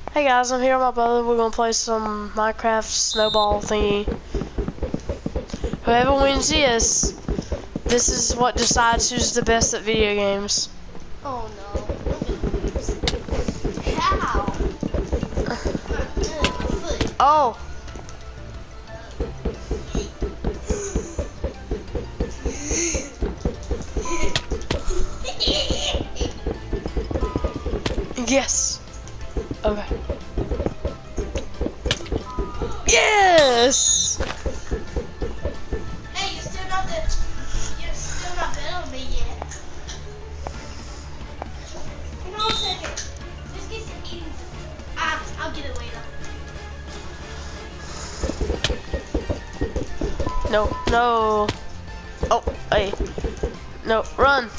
Hey guys, I'm here with my brother. We're gonna play some Minecraft snowball thingy. Whoever wins this is what decides who's the best at video games. Oh no, I'm gonna lose. How? Oh! Yes! Okay. Yes! Hey, you're still not better than me yet. Hang on a second. This guy's eating. I'll get it later. No, no. Oh, hey. No, run.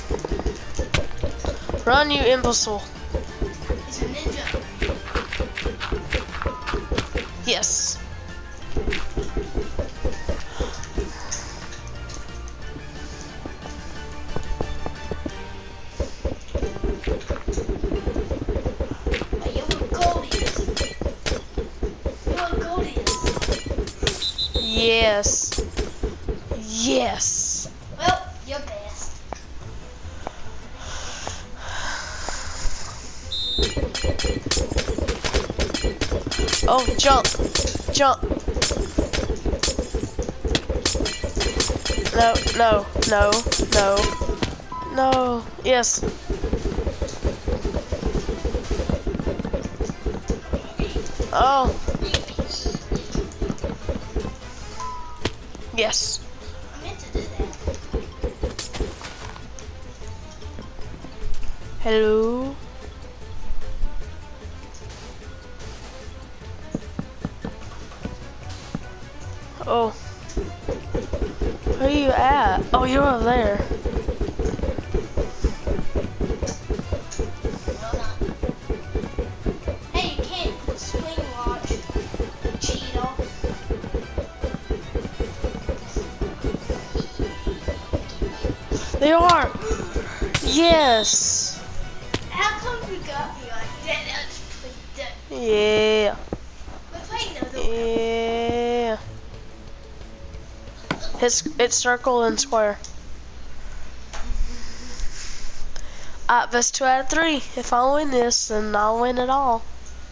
Run, you imbecile. It's a ninja. Yes. Hey, you know what gold is? You know what gold is? Yes. Yes. Well, you're best. Oh, jump. Jump. No, no, no, no. No. Yes. Oh. Yes. I meant to do that. Hello. Oh. Where are you at? Oh, you're over there. Well done. Hey, you can't swing launch. Cheeto. They are. Yes. How come you got me like that? That's like that. Yeah. We're playing another one. Yeah. It's circle and square. That's 2 out of 3. If I win this, then I'll win it all.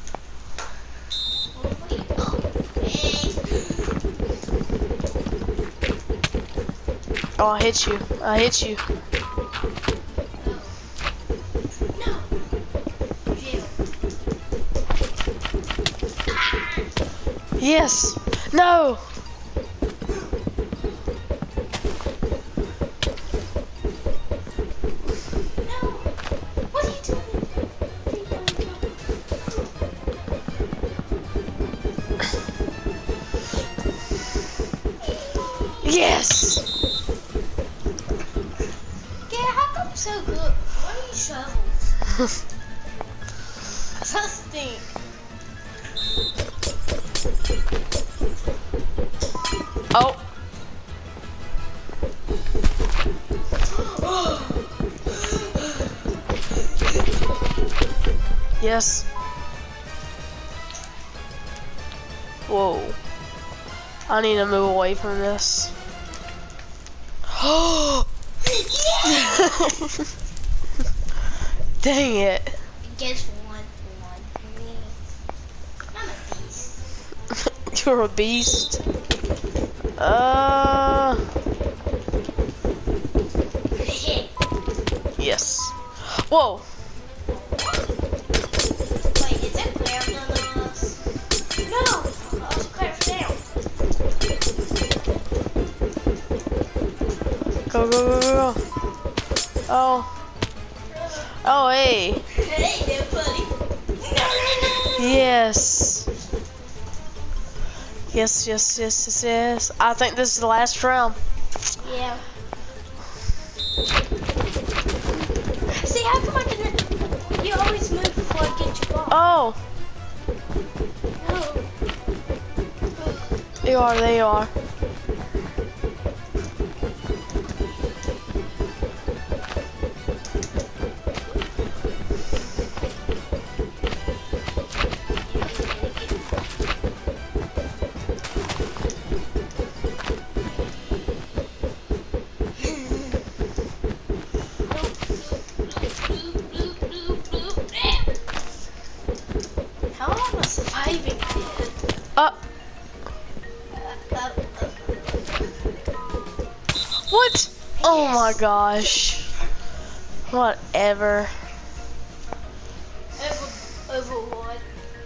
Oh, I hit you. I hit you. No. Jail. Yes. No. No. What are you doing? Yes. Yeah, how come so good? What are you shovels? I stink. Oh. Yes. Whoa. I need to move away from this. Dang it. Guess one for me. I'm a beast. You're a beast. Yes. Whoa. Wait, is that Claire on us? No! Oh, Claire's down. Go, go, go, go, go. Oh. Oh, hey. Hey there, buddy. No. Yes. Yes, yes, yes, yes, yes. I think this is the last round. Yeah. See, how come I can... You always move before I get you off. Oh, No. they are, they are. reviving it. What? Oh my Yes. gosh. Whatever. Over what?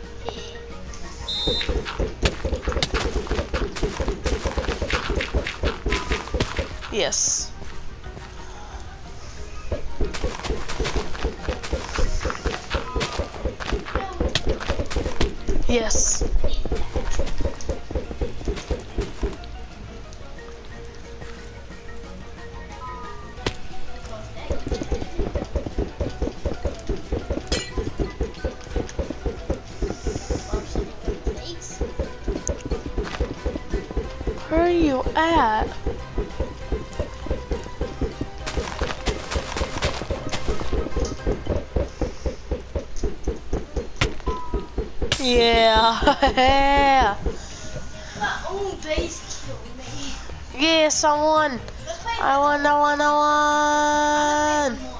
Yes. Yes. Where are you at? Yeah. My own base killed me. Yes, I won. Let's play I won. another one.